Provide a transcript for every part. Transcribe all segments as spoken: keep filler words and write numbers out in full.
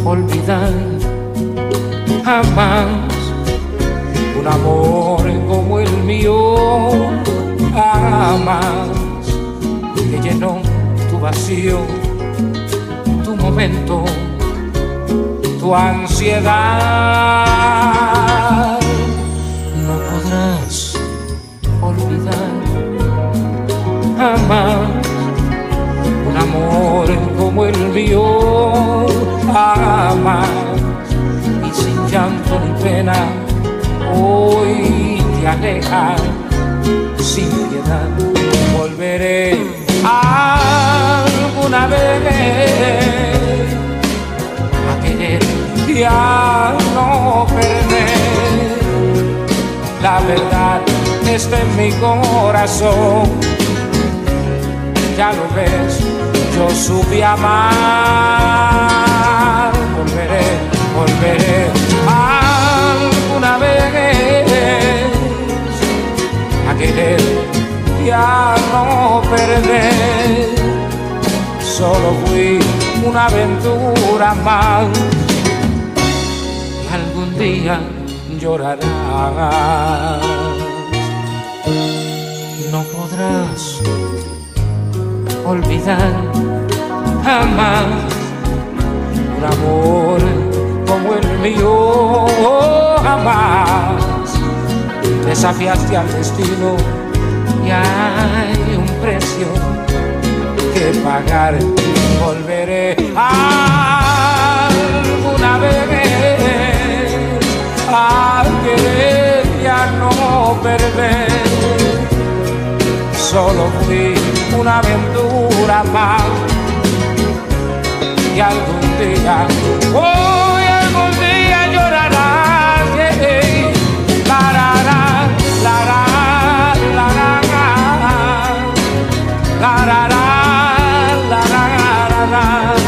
olvidar jamás un amor como el mío, jamás, que llenó tu vacío, tu momento, tu ansiedad. No podrás olvidar jamás un amor como el mío, jamás, y sin llanto ni pena hoy te alejas sin piedad. Volveré alguna vez a querer y a no perder. La verdad está en mi corazón, ya lo ves, yo supe amar. Volveré, volveré alguna vez a querer y a no perder. Solo fui una aventura más y algún día llorarás. No podrás olvidar jamás un amor como el mío, jamás. Desafiaste al destino y hay un precio que pagar. Volveré alguna vez a querer y a no perder. Solo fui una aventura más y algún día, hoy algún día llorarás. Yeah. La, la, la, la, la, la, la, la, la, la, la, la, la.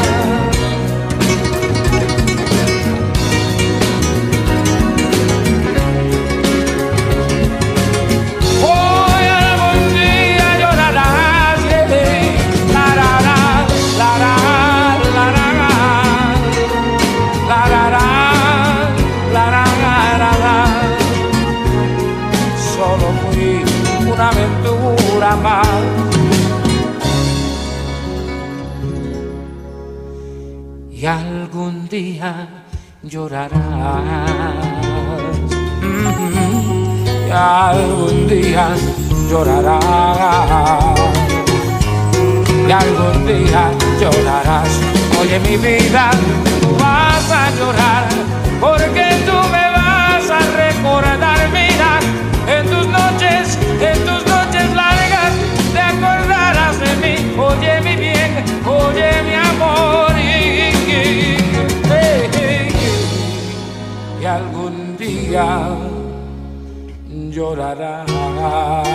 Una aventura más y algún día llorarás. Mm-hmm. Y algún día llorarás. Y algún día llorarás. Oye, mi vida, tú vas a llorar porque tú me vas a recordar. Mira, en tus noches, en tus noches largas, te acordarás de mí. Oye, mi bien, oye, mi amor, y, y, y, y algún día llorarás.